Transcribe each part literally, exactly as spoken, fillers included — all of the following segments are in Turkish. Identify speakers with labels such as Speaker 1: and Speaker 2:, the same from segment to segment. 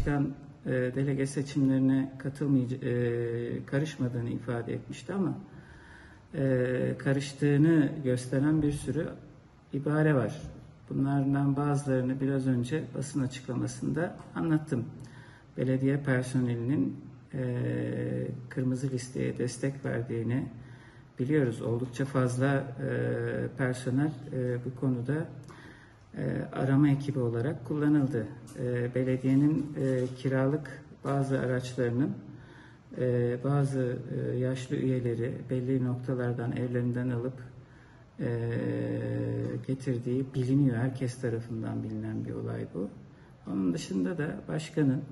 Speaker 1: Başkan e, delege seçimlerine katılmayacak, e, karışmadığını ifade etmişti ama e, karıştığını gösteren bir sürü ibare var. Bunlardan bazılarını biraz önce basın açıklamasında anlattım. Belediye personelinin e, kırmızı listeye destek verdiğini biliyoruz. Oldukça fazla e, personel e, bu konuda e, arama ekibi olarak kullanıldı. E, belediyenin e, kiralık bazı araçlarının e, bazı e, yaşlı üyeleri belli noktalardan evlerinden alıp e, getirdiği biliniyor. Herkes tarafından bilinen bir olay bu. Onun dışında da başkanın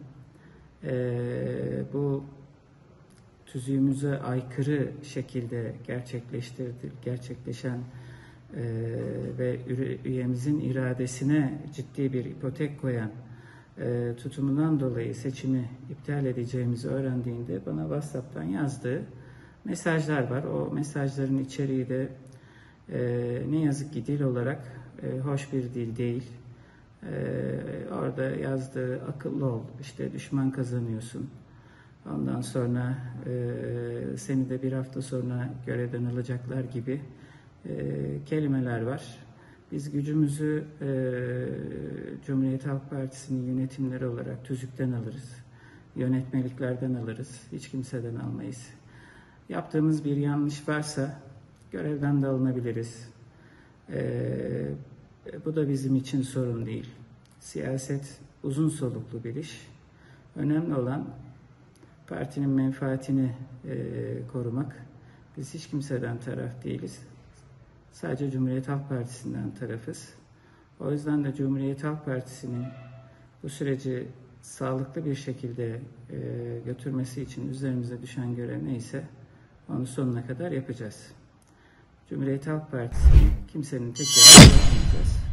Speaker 1: e, bu tüzüğümüze aykırı şekilde gerçekleştirdi, gerçekleşen e, ve üyemizin iradesine ciddi bir ipotek koyan e, tutumundan dolayı seçimi iptal edeceğimizi öğrendiğinde bana WhatsApp'tan yazdığı mesajlar var. O mesajların içeriği de e, ne yazık ki dil olarak e, hoş bir dil değil. E, orada yazdığı akıllı ol, işte düşman kazanıyorsun. Ondan sonra e, seni de bir hafta sonra görevden alacaklar gibi e, kelimeler var. Biz gücümüzü e, Cumhuriyet Halk Partisi'nin yönetimleri olarak tüzükten alırız. Yönetmeliklerden alırız. Hiç kimseden almayız. Yaptığımız bir yanlış varsa görevden de alınabiliriz. E, bu da bizim için sorun değil. Siyaset uzun soluklu bir iş. Önemli olan partinin menfaatini e, korumak. Biz hiç kimseden taraf değiliz. Sadece Cumhuriyet Halk Partisi'nden tarafız. O yüzden de Cumhuriyet Halk Partisi'nin bu süreci sağlıklı bir şekilde e, götürmesi için üzerimize düşen görev neyse onu sonuna kadar yapacağız. Cumhuriyet Halk Partisi'ni kimsenin tek yerine bırakmayacağız.